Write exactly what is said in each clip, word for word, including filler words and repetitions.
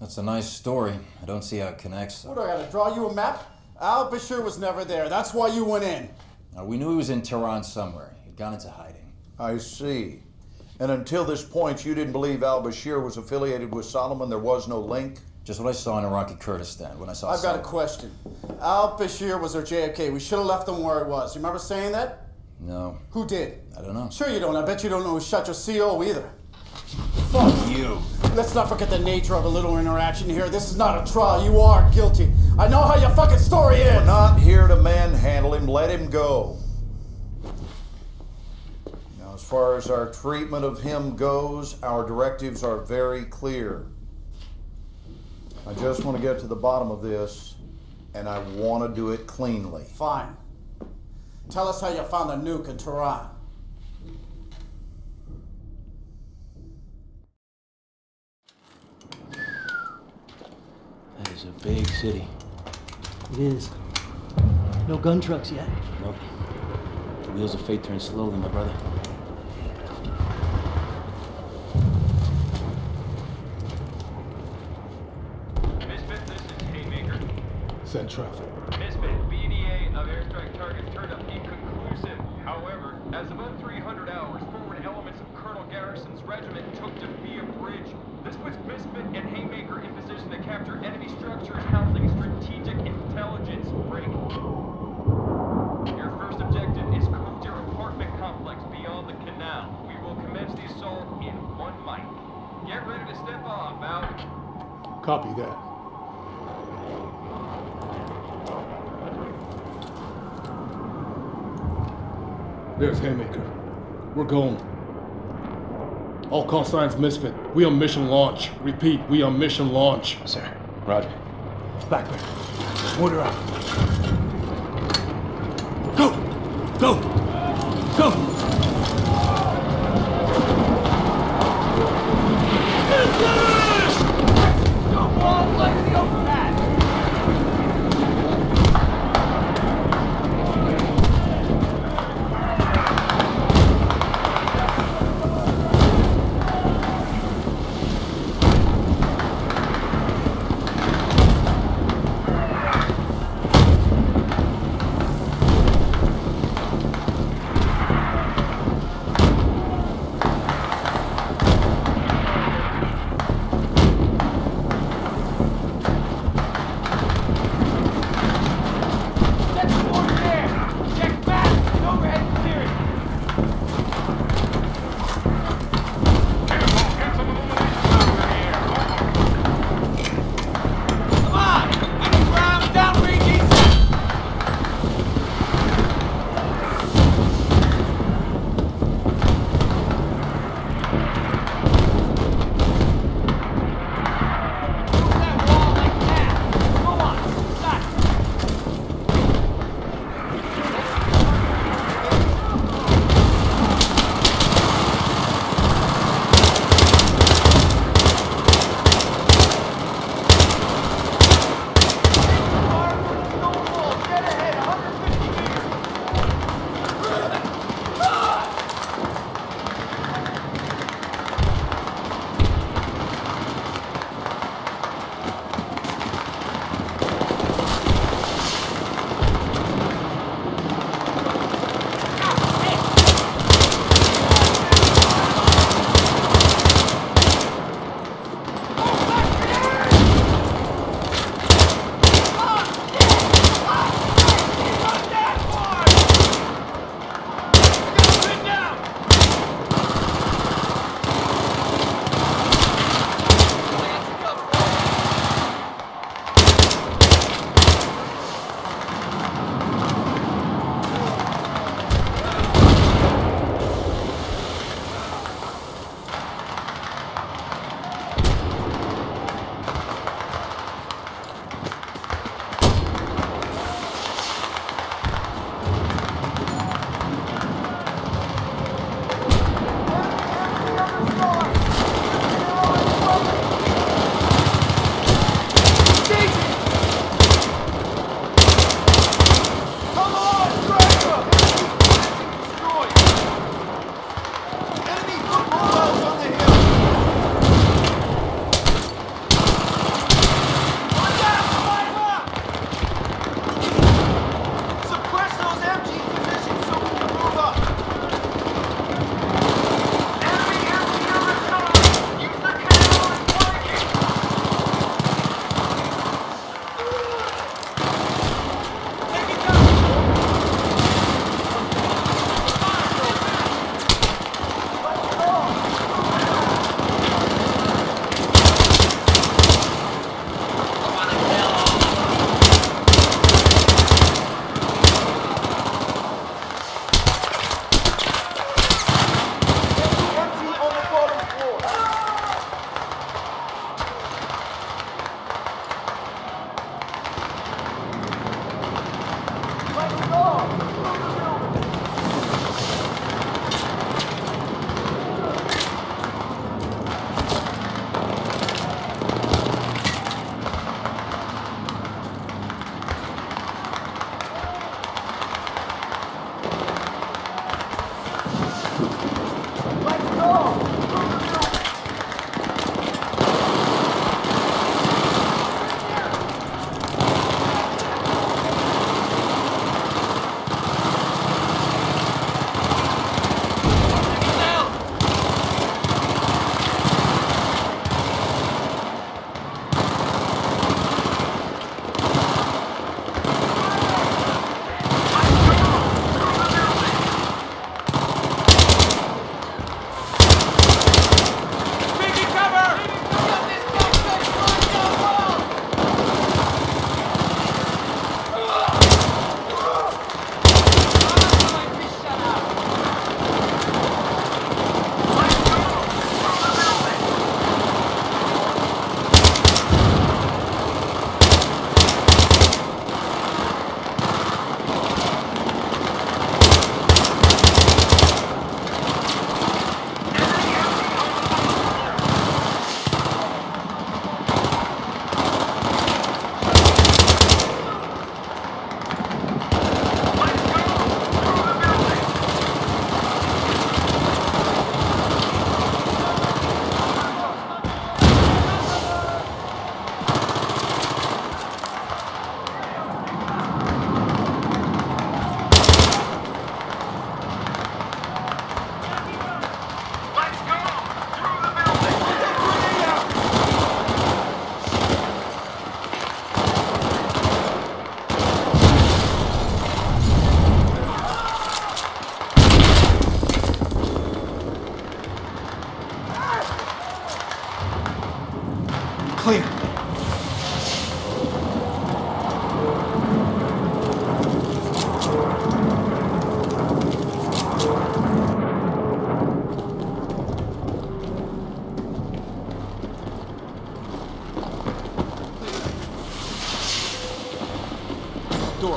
That's a nice story. I don't see how it connects. What, do I gotta draw you a map? Al-Bashir was never there. That's why you went in. Uh, we knew he was in Tehran somewhere. He'd gone into hiding. I see. And until this point, you didn't believe al-Bashir was affiliated with Solomon? There was no link? Just what I saw in Iraqi Kurdistan when I saw I've Solomon. got a question. Al-Bashir was our J F K. We should have left him where it was. You remember saying that? No. Who did? I don't know. Sure you don't. I bet you don't know who shot your C O either. Fuck you. Let's not forget the nature of a little interaction here. This is not a trial. You are guilty. I know how your fucking story is. We're not here to manhandle him. Let him go. Now, as far as our treatment of him goes, our directives are very clear. I just want to get to the bottom of this, and I want to do it cleanly. Fine. Tell us how you found the nuke in Tehran. That is a big city. It is. No gun trucks yet. Nope. The wheels of fate turn slowly, my brother. Misfit, this is Haymaker. Send traffic. Misfit, B D A of airstrike targets turned up inconclusive. However, as of oh three hundred hours, forward elements of Colonel Garrison's regiment took to Via Bridge. This puts Misfit and Haymaker in position to capture enemy structures housing strategic intelligence. Break. Your first objective is Kuftir apartment complex beyond the canal. We will commence the assault in one mic. Get ready to step off. Out. Copy that. There's Haymaker. We're going. All call signs Misfit. We on mission launch. Repeat, we on mission launch. Sir. Roger. Blackbear. Order out. Go! Go! Go! Clear. Door.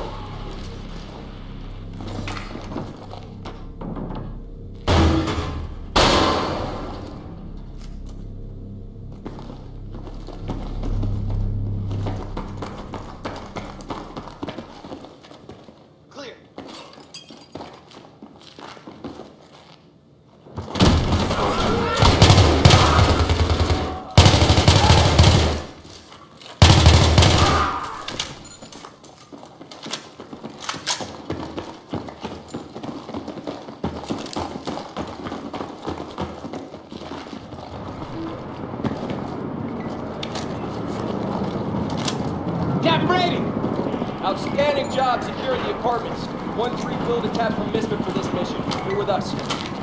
Clear. Captain Brady! Outstanding job securing the apartments. one three filled a tap from Misfit for this mission. You're with us.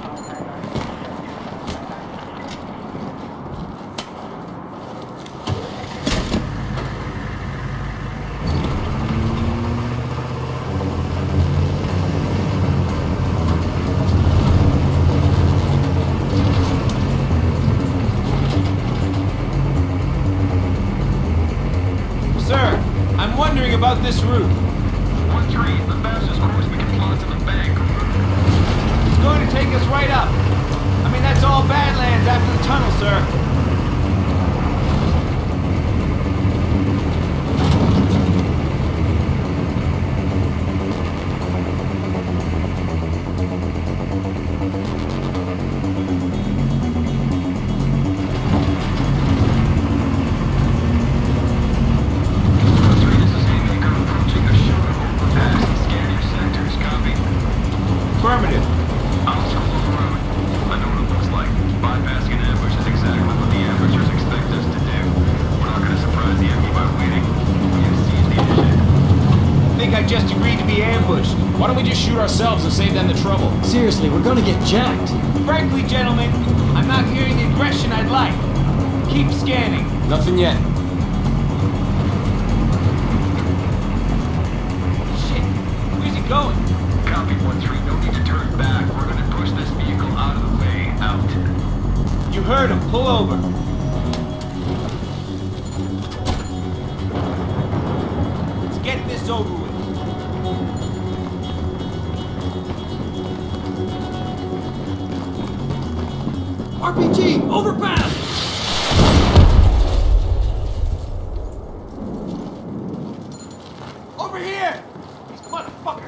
Sir, I'm wondering about this route. one three, the fastest course we can plot to the bank. It's going to take us right up. I mean, that's all Badlands after the tunnel, sir. Affirmative. I'll circle the road. I know what it looks like. Bypassing an ambush is exactly what the ambushers expect us to do. We're not gonna surprise the enemy by waiting. We have seized the initiative. I think I just agreed to be ambushed. Why don't we just shoot ourselves and save them the trouble? Seriously, we're gonna get jacked. Frankly, gentlemen, I'm not hearing the aggression I'd like. Keep scanning. Nothing yet. Shit, where's he going? Copy one three, no need to turn back. We're gonna push this vehicle out of the way. Out. You heard him. Pull over. Let's get this over with. R P G, overpass! Over here! These motherfuckers!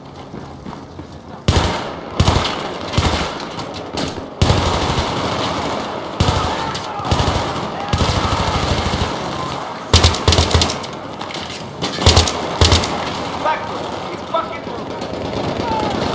Backward! Keep fucking moving!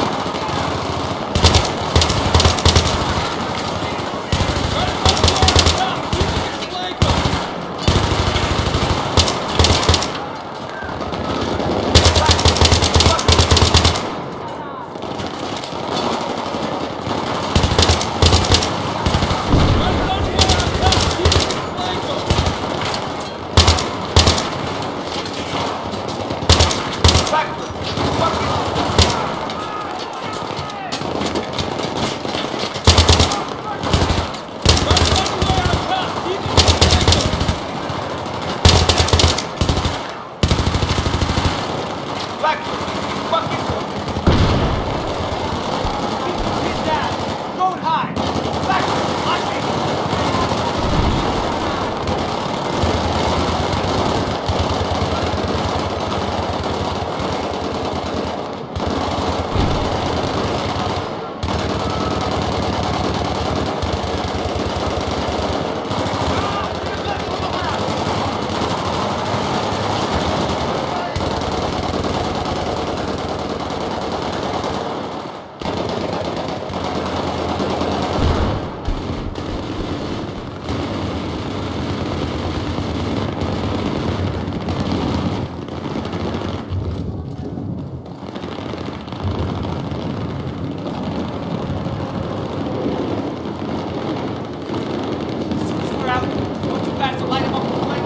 We're out. Going too fast to light him up with flames.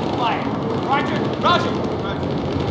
Roger. Roger.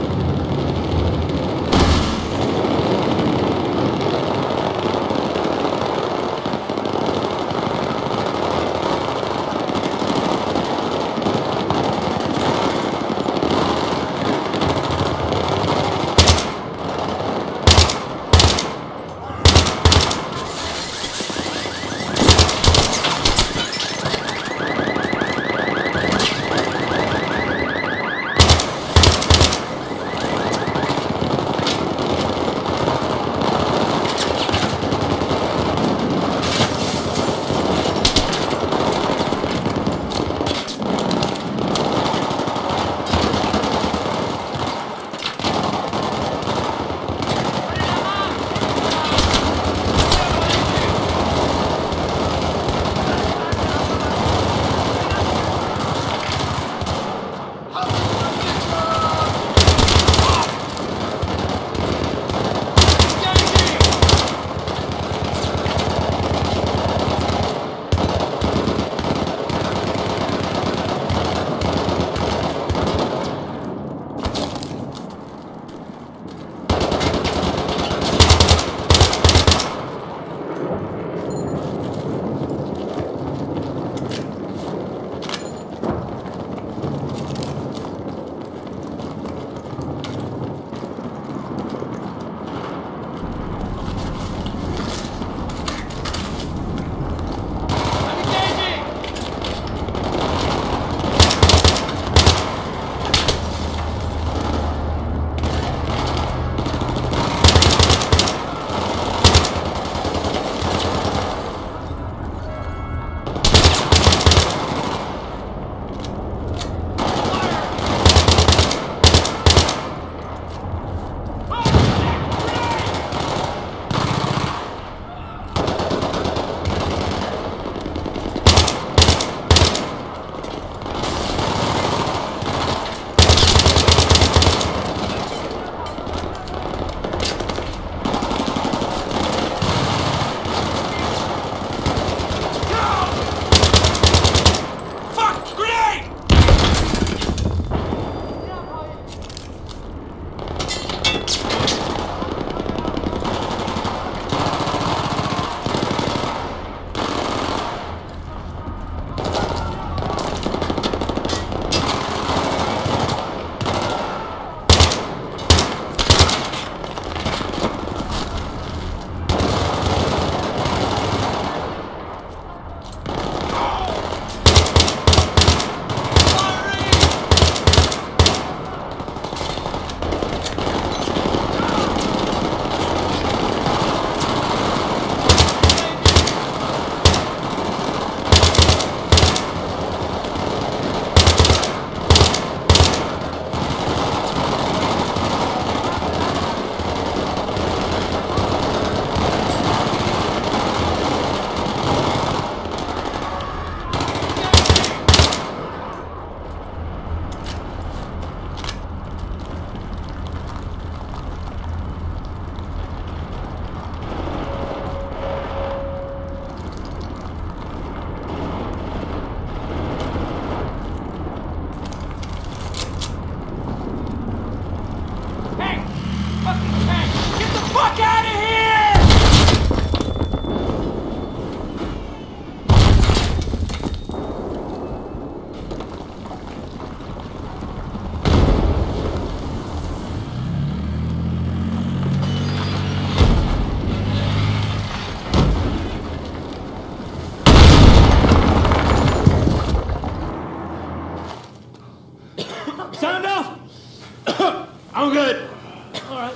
I'm good. All right.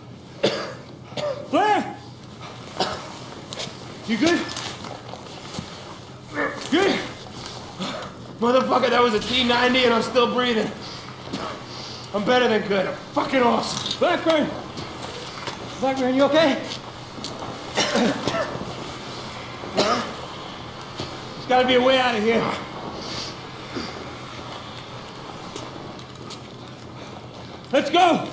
Blair! You good? Good? Motherfucker, that was a T ninety and I'm still breathing. I'm better than good. I'm fucking awesome. Blackburn! Blackburn, you okay? Well, there's gotta be a way out of here. Let's go!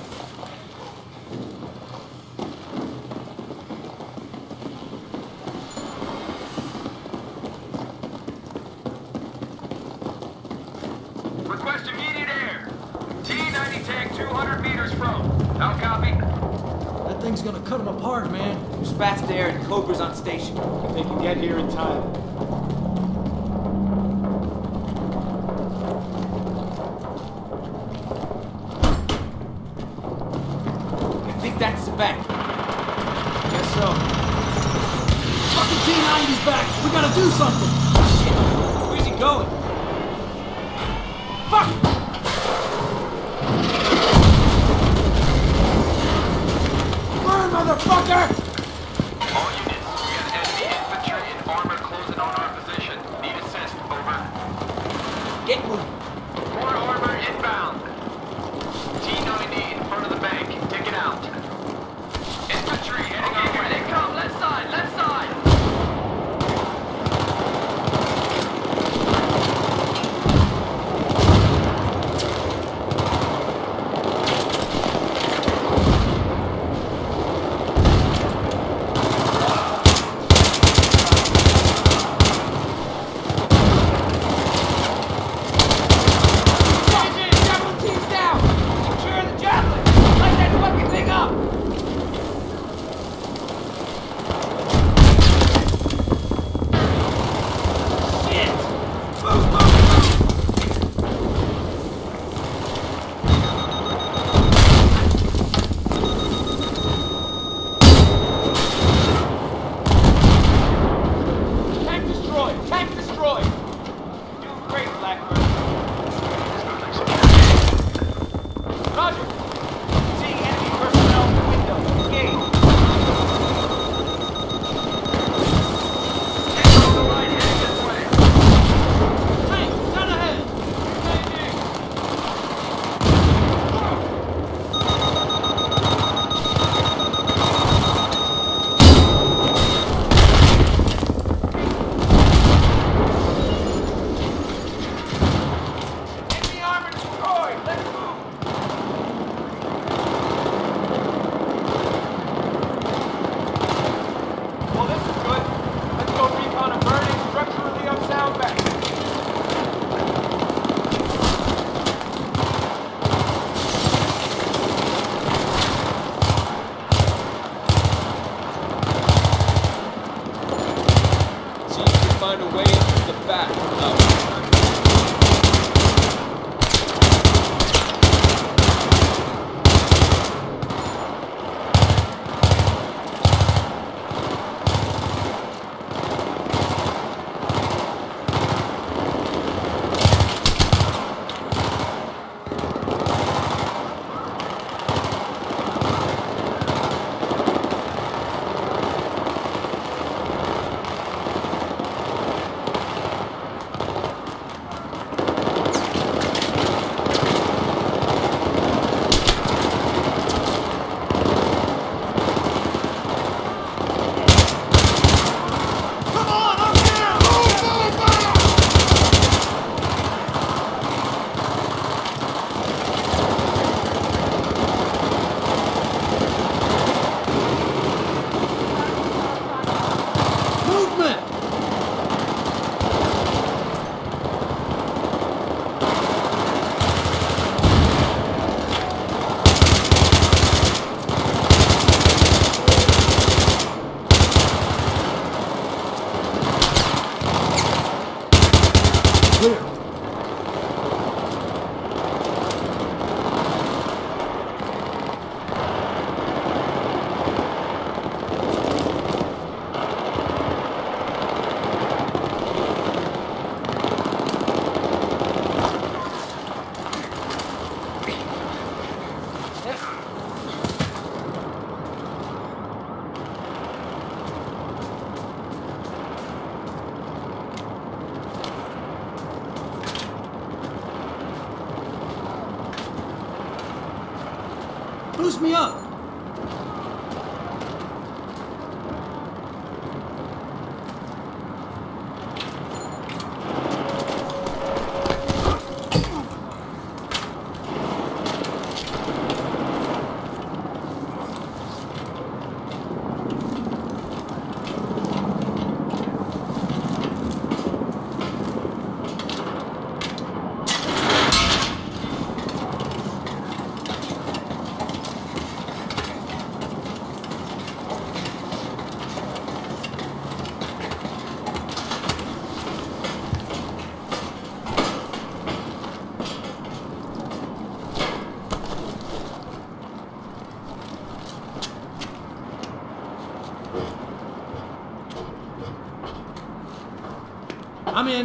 Request immediate air. T hundred meters from. How copy? That thing's gonna cut them apart, man. There's fast air and Cobra's on station. If they can get here in time. I think that's the bank. Guess so. Fucking T ninety's back! We gotta do something! Shit. Where's he going? Fuck! Burn, motherfucker! All units, we got enemy infantry and armor closing on our position. Need assist, over. Get moving. More armor inbound. T ninety in front of the bank. Take it out. Infantry heading okay, here they come. Left side, left side. Boost me up! I'm in.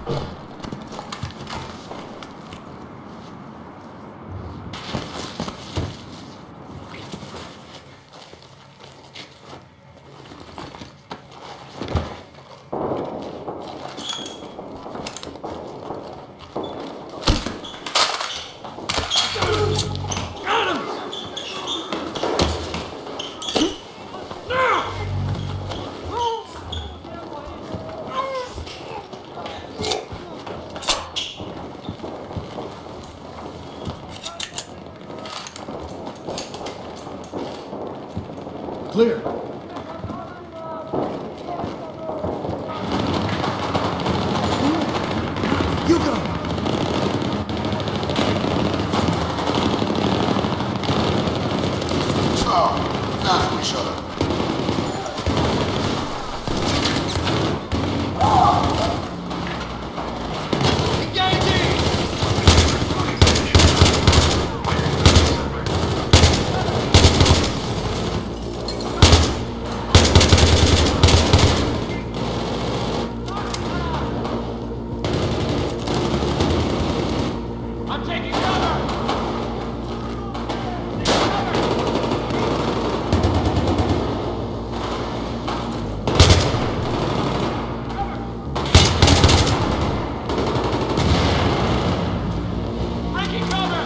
Clear. You go! Oh, now we shut up. I'm taking cover! Taking cover!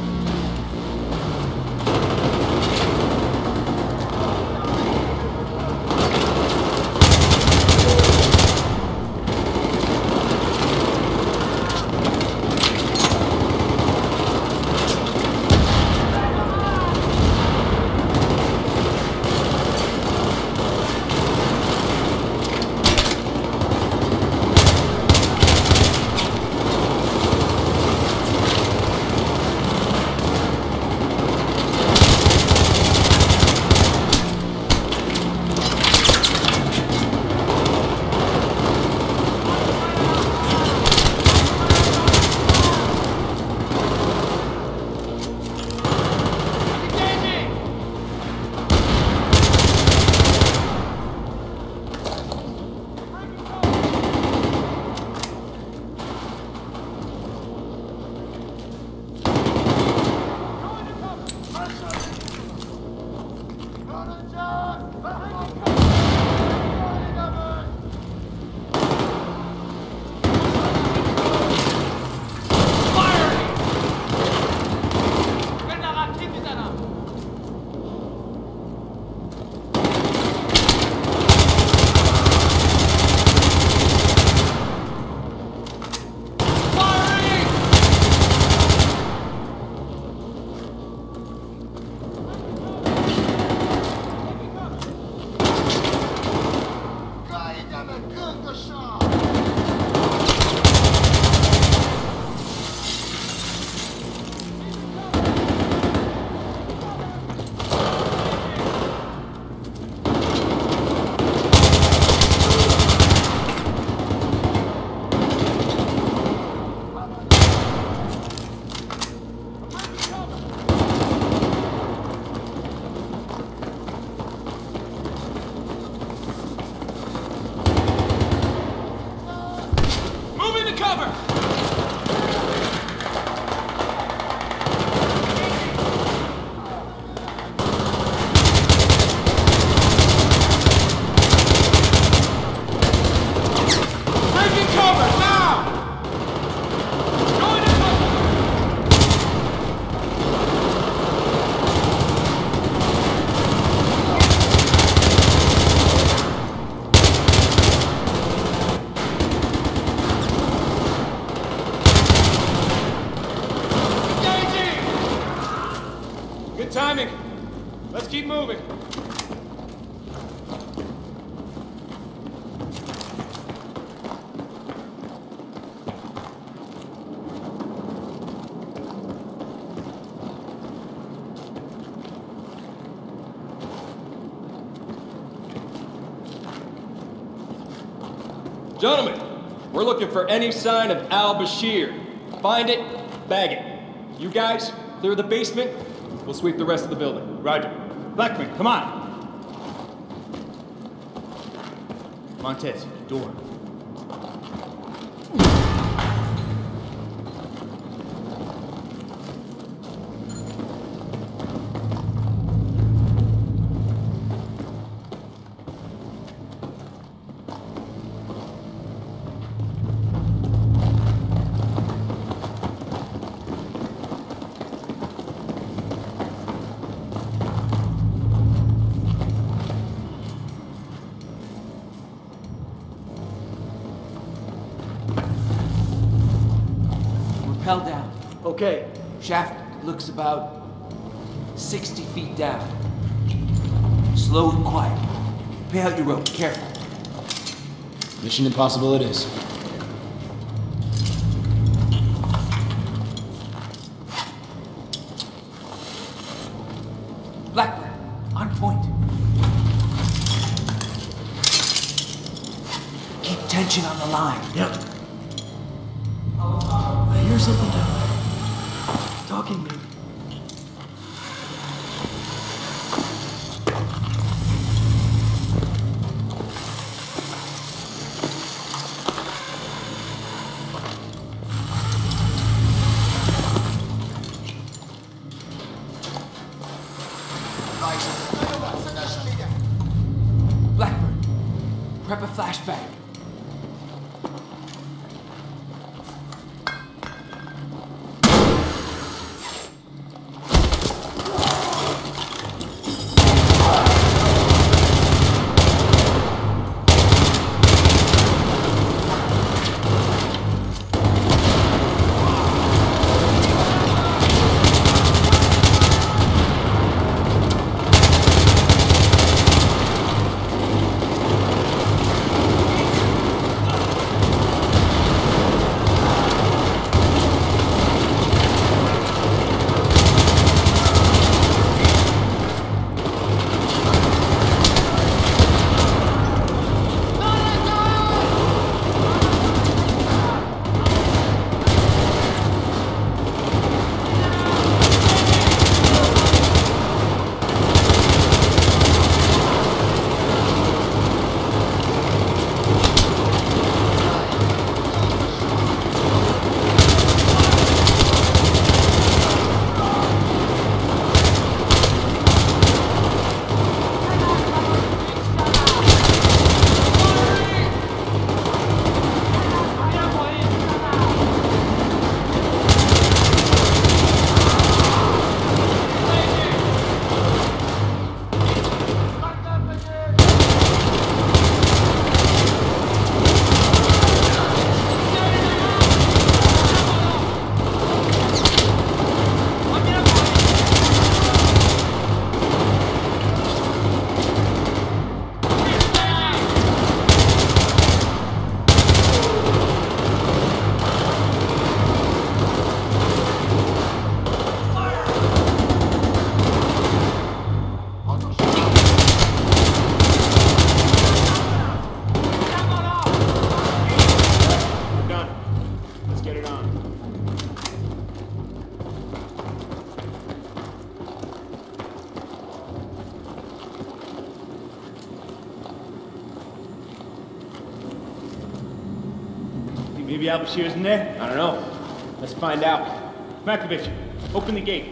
Good timing. Let's keep moving. Gentlemen, we're looking for any sign of al-Bashir. Find it, bag it. You guys, clear the basement. We'll sweep the rest of the building. Roger. Blackman, come on. Montez, door. Rappel down. Okay. Shaft looks about sixty feet down. Slow and quiet. Pay out your rope, careful. Mission impossible it is. Blackburn, on point. Keep tension on the line. Yep. I hear something down there. Talking to me. Blackburn, prep a flashbang. Maybe Al Bashir's in there? I don't know. Let's find out. Markovich, open the gate.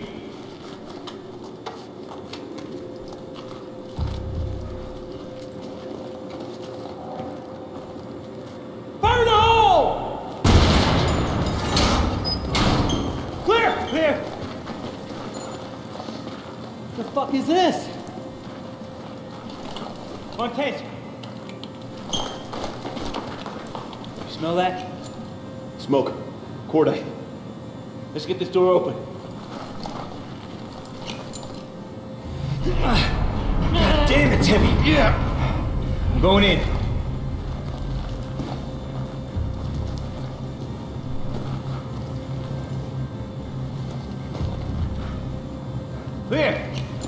Fire in the hole! Clear! Clear! The fuck is this? Montez! You smell that? Smoke. Cordite. Let's get this door open. God damn it, Timmy! Yeah! I'm going in. Clear!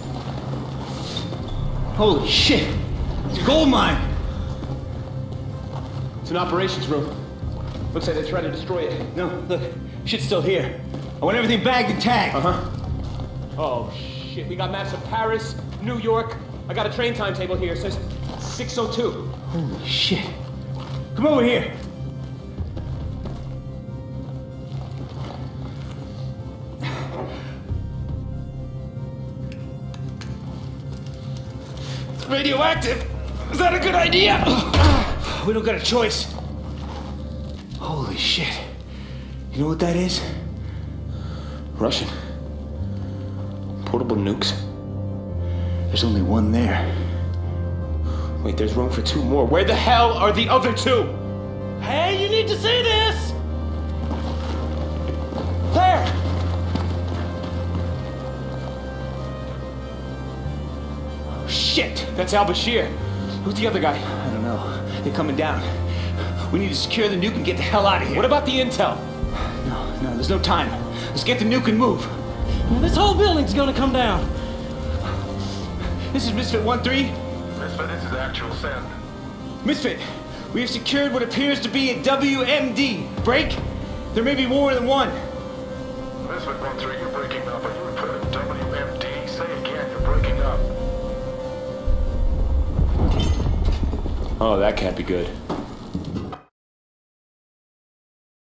Holy shit! It's a gold mine! It's an operations room. Looks like they tried to destroy it. No, look, shit's still here. I want everything bagged and tagged. Uh-huh. Oh, shit. We got maps of Paris, New York. I got a train timetable here. It says six oh two. Holy shit. Come over here. It's radioactive. Is that a good idea? We don't got a choice. Holy shit. You know what that is? Russian. Portable nukes. There's only one there. Wait, there's room for two more. Where the hell are the other two? Hey, you need to see this! Shit! That's Al-Bashir. Who's the other guy? I don't know. They're coming down. We need to secure the nuke and get the hell out of here. What about the intel? No, no, there's no time. Let's get the nuke and move. Now, this whole building's gonna come down. This is Misfit one three. Misfit, this is actual send. Misfit, we have secured what appears to be a W M D. Break? There may be more than one. Misfit one three, you're breaking up. Are you put a W M D? Say again, you're breaking up. Oh, that can't be good.